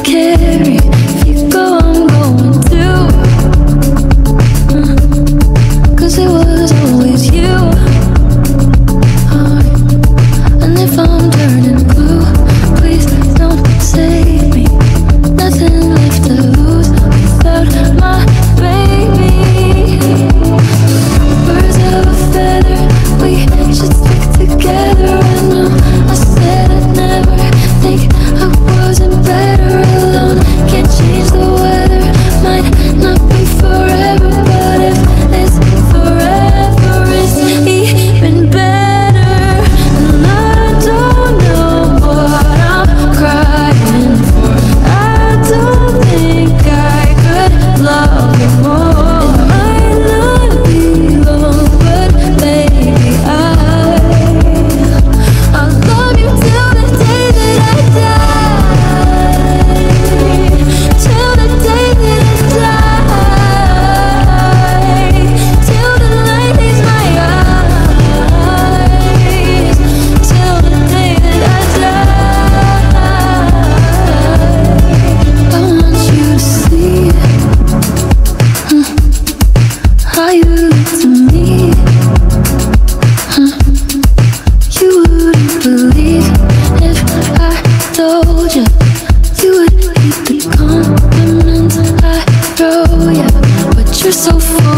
carry. If you go, I'm going too. 'Cause it was always you. And if I'm turning blue, please don't save me. Nothing left to lose without my baby. Birds of a feather, we should stick together. I know I said I'd never think I wasn't better alone. Can't change the weather, might not be forever, but if it's forever, it's even better. And I don't know what I'm crying for. I don't think I could love you more. It might not be long, but baby, I'll love you till the day that I die. Till the day that I die. Till the light leaves my eyes. Till the day that I die. I want you to see how you look to me. You wouldn't believe if I told you. You would hate the compliments I throw ya, but you're so full